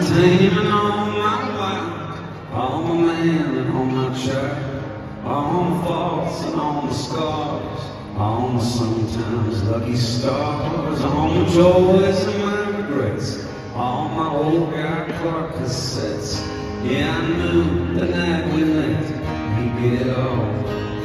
taming all my wild, all my man and all my child, all my faults and all my scars, all my sometimes lucky stars, all my joys and my regrets, all my old Guy Clark cassettes. Yeah, I knew the night we met, he'd get off.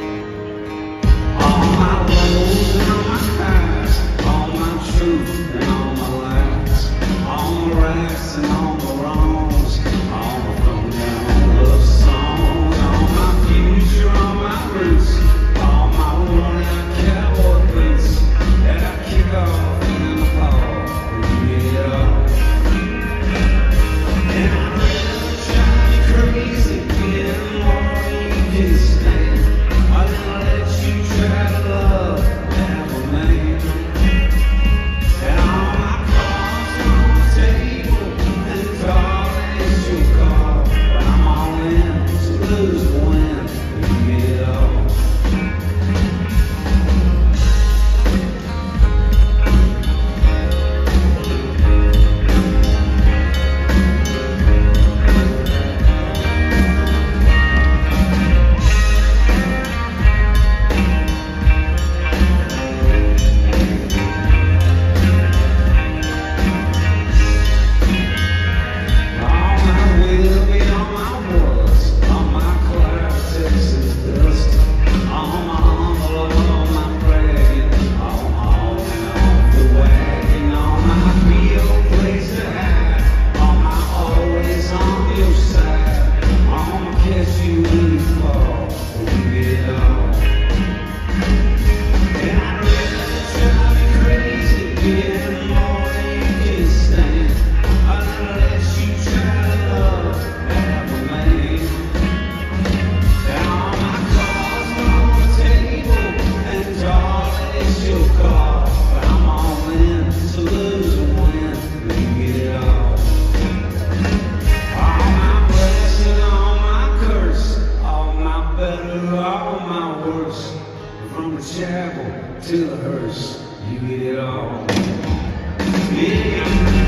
All my lows and all my highs, all my truth and all my lies, all my rights and all my wrongs, all my thrown down love songs, all my future, all my roots, all my worn out cowboy boots that I kick off in the fall when you get off. And I'd rather drive you crazy, getting more than you can stand. I didn't let you try to love half a man. And all my cards are on the table, and darling, it's your call. But I'm all in to lose or win when you get off. From the chapel to the hearse, you get it all. Yeah.